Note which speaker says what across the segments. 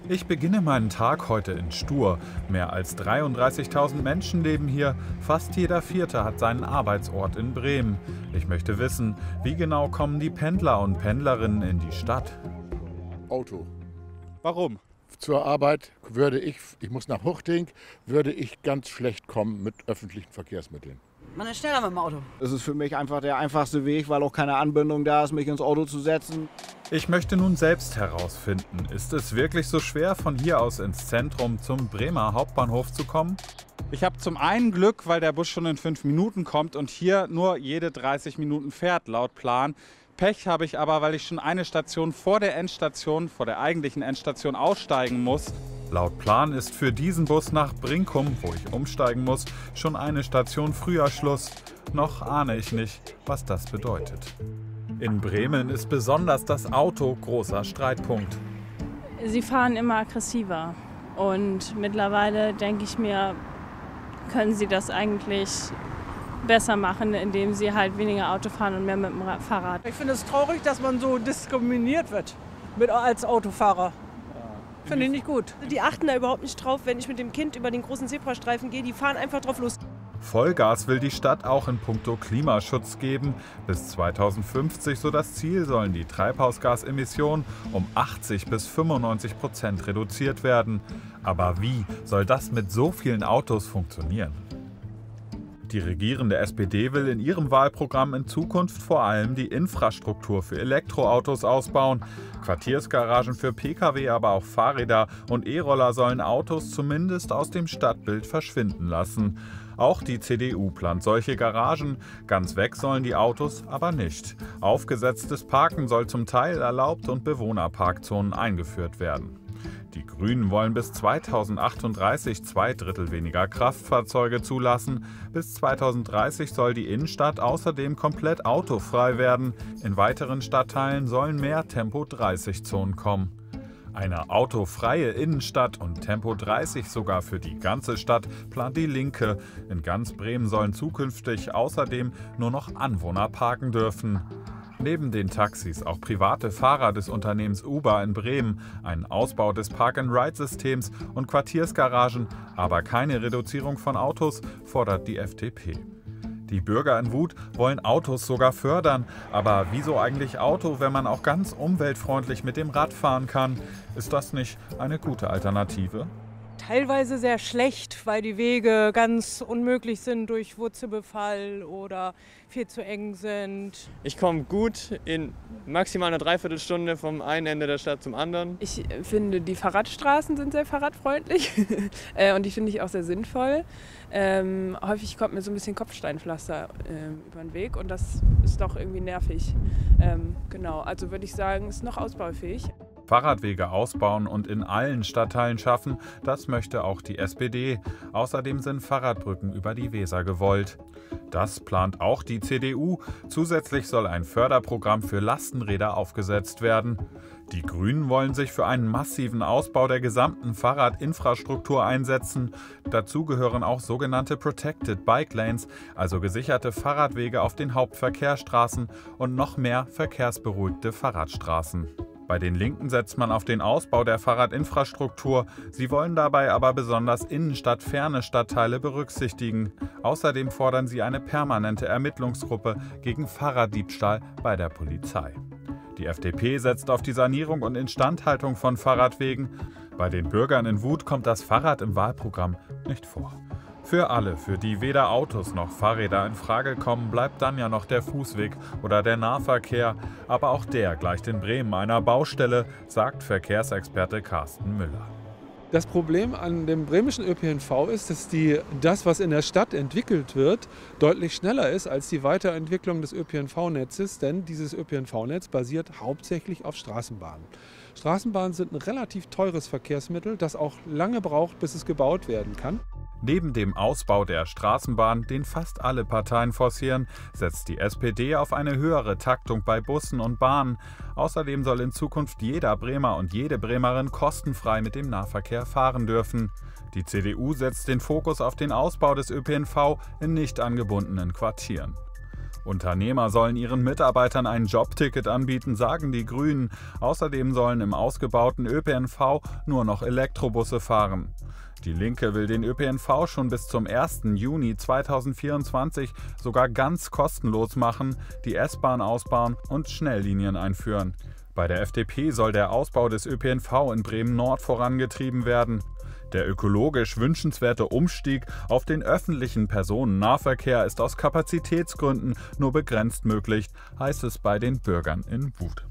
Speaker 1: Ich beginne meinen Tag heute in Stur. Mehr als 33.000 Menschen leben hier. Fast jeder Vierte hat seinen Arbeitsort in Bremen. Ich möchte wissen, wie genau kommen die Pendler und Pendlerinnen in die Stadt?
Speaker 2: Auto.
Speaker 3: Warum?
Speaker 2: Zur Arbeit ich muss nach Huchting, würde ich ganz schlecht kommen mit öffentlichen Verkehrsmitteln.
Speaker 4: Man ist schneller mit dem Auto.
Speaker 5: Es ist für mich einfach der einfachste Weg, weil auch keine Anbindung da ist, mich ins Auto zu setzen.
Speaker 1: Ich möchte nun selbst herausfinden, ist es wirklich so schwer, von hier aus ins Zentrum zum Bremer Hauptbahnhof zu kommen?
Speaker 3: Ich habe zum einen Glück, weil der Bus schon in 5 Minuten kommt und hier nur jede 30 Minuten fährt, laut Plan. Pech habe ich aber, weil ich schon eine Station vor der Endstation, vor der eigentlichen Endstation aussteigen muss.
Speaker 1: Laut Plan ist für diesen Bus nach Brinkum, wo ich umsteigen muss, schon eine Station früher Schluss. Noch ahne ich nicht, was das bedeutet. In Bremen ist besonders das Auto großer Streitpunkt.
Speaker 6: Sie fahren immer aggressiver und mittlerweile denke ich mir, können sie das eigentlich besser machen, indem sie halt weniger Auto fahren und mehr mit dem Fahrrad.
Speaker 4: Ich finde es traurig, dass man so diskriminiert wird als Autofahrer. Finde ich nicht gut.
Speaker 7: Die achten da überhaupt nicht drauf, wenn ich mit dem Kind über den großen Zebrastreifen gehe. Die fahren einfach drauf los.
Speaker 1: Vollgas will die Stadt auch in puncto Klimaschutz geben. Bis 2050, so das Ziel, sollen die Treibhausgasemissionen um 80 bis 95% reduziert werden. Aber wie soll das mit so vielen Autos funktionieren? Die regierende SPD will in ihrem Wahlprogramm in Zukunft vor allem die Infrastruktur für Elektroautos ausbauen. Quartiersgaragen für Pkw, aber auch Fahrräder und E-Roller sollen Autos zumindest aus dem Stadtbild verschwinden lassen. Auch die CDU plant solche Garagen. Ganz weg sollen die Autos aber nicht. Aufgesetztes Parken soll zum Teil erlaubt und Bewohnerparkzonen eingeführt werden. Die Grünen wollen bis 2038 2/3 weniger Kraftfahrzeuge zulassen. Bis 2030 soll die Innenstadt außerdem komplett autofrei werden. In weiteren Stadtteilen sollen mehr Tempo-30-Zonen kommen. Eine autofreie Innenstadt und Tempo 30 sogar für die ganze Stadt plant die Linke. In ganz Bremen sollen zukünftig außerdem nur noch Anwohner parken dürfen. Neben den Taxis auch private Fahrer des Unternehmens Uber in Bremen, einen Ausbau des Park-and-Ride-Systems und Quartiersgaragen, aber keine Reduzierung von Autos, fordert die FDP. Die Bürger in Wut wollen Autos sogar fördern. Aber wieso eigentlich Auto, wenn man auch ganz umweltfreundlich mit dem Rad fahren kann? Ist das nicht eine gute Alternative?
Speaker 8: Teilweise sehr schlecht, weil die Wege ganz unmöglich sind durch Wurzelbefall oder viel zu eng sind.
Speaker 9: Ich komme gut in maximal einer Dreiviertelstunde vom einen Ende der Stadt zum anderen.
Speaker 10: Ich finde, die Fahrradstraßen sind sehr fahrradfreundlich und die finde ich auch sehr sinnvoll. Häufig kommt mir so ein bisschen Kopfsteinpflaster über den Weg und das ist doch irgendwie nervig. Genau, also würde ich sagen, ist noch ausbaufähig.
Speaker 1: Fahrradwege ausbauen und in allen Stadtteilen schaffen, das möchte auch die SPD. Außerdem sind Fahrradbrücken über die Weser gewollt. Das plant auch die CDU. Zusätzlich soll ein Förderprogramm für Lastenräder aufgesetzt werden. Die Grünen wollen sich für einen massiven Ausbau der gesamten Fahrradinfrastruktur einsetzen. Dazu gehören auch sogenannte Protected Bike Lanes, also gesicherte Fahrradwege auf den Hauptverkehrsstraßen und noch mehr verkehrsberuhigte Fahrradstraßen. Bei den Linken setzt man auf den Ausbau der Fahrradinfrastruktur. Sie wollen dabei aber besonders innenstadtferne Stadtteile berücksichtigen. Außerdem fordern sie eine permanente Ermittlungsgruppe gegen Fahrraddiebstahl bei der Polizei. Die FDP setzt auf die Sanierung und Instandhaltung von Fahrradwegen. Bei den Bürgern in Wut kommt das Fahrrad im Wahlprogramm nicht vor. Für alle, für die weder Autos noch Fahrräder in Frage kommen, bleibt dann ja noch der Fußweg oder der Nahverkehr. Aber auch der gleicht in Bremen einer Baustelle, sagt Verkehrsexperte Carsten Müller.
Speaker 11: Das Problem an dem bremischen ÖPNV ist, dass das, was in der Stadt entwickelt wird, deutlich schneller ist als die Weiterentwicklung des ÖPNV-Netzes, denn dieses ÖPNV-Netz basiert hauptsächlich auf Straßenbahnen. Straßenbahnen sind ein relativ teures Verkehrsmittel, das auch lange braucht, bis es gebaut werden kann.
Speaker 1: Neben dem Ausbau der Straßenbahn, den fast alle Parteien forcieren, setzt die SPD auf eine höhere Taktung bei Bussen und Bahnen. Außerdem soll in Zukunft jeder Bremer und jede Bremerin kostenfrei mit dem Nahverkehr fahren dürfen. Die CDU setzt den Fokus auf den Ausbau des ÖPNV in nicht angebundenen Quartieren. Unternehmer sollen ihren Mitarbeitern ein Jobticket anbieten, sagen die Grünen. Außerdem sollen im ausgebauten ÖPNV nur noch Elektrobusse fahren. Die Linke will den ÖPNV schon bis zum 1. Juni 2024 sogar ganz kostenlos machen, die S-Bahn ausbauen und Schnelllinien einführen. Bei der FDP soll der Ausbau des ÖPNV in Bremen-Nord vorangetrieben werden. Der ökologisch wünschenswerte Umstieg auf den öffentlichen Personennahverkehr ist aus Kapazitätsgründen nur begrenzt möglich, heißt es bei den Bürgern in Wut.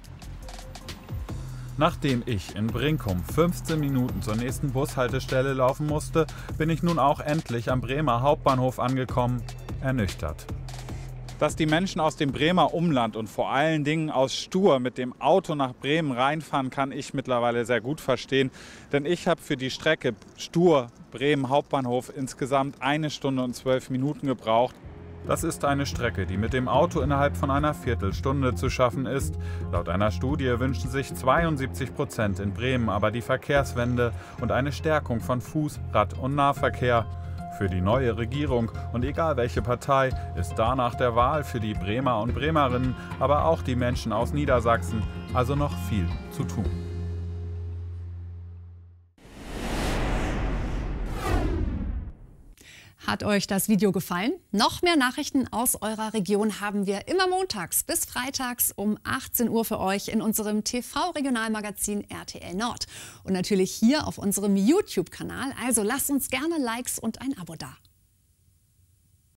Speaker 1: Nachdem ich in Brinkum 15 Minuten zur nächsten Bushaltestelle laufen musste, bin ich nun auch endlich am Bremer Hauptbahnhof angekommen, ernüchtert.
Speaker 3: Dass die Menschen aus dem Bremer Umland und vor allen Dingen aus Stur mit dem Auto nach Bremen reinfahren, kann ich mittlerweile sehr gut verstehen. Denn ich habe für die Strecke Stur-Bremen Hauptbahnhof insgesamt 1 Stunde und 12 Minuten gebraucht.
Speaker 1: Das ist eine Strecke, die mit dem Auto innerhalb von einer Viertelstunde zu schaffen ist. Laut einer Studie wünschen sich 72% in Bremen aber die Verkehrswende und eine Stärkung von Fuß-, Rad- und Nahverkehr. Für die neue Regierung und egal welche Partei ist danach der Wahl für die Bremer und Bremerinnen, aber auch die Menschen aus Niedersachsen also noch viel zu tun.
Speaker 12: Hat euch das Video gefallen? Noch mehr Nachrichten aus eurer Region haben wir immer montags bis freitags um 18 Uhr für euch in unserem TV-Regionalmagazin RTL Nord. Und natürlich hier auf unserem YouTube-Kanal. Also lasst uns gerne Likes und ein Abo da.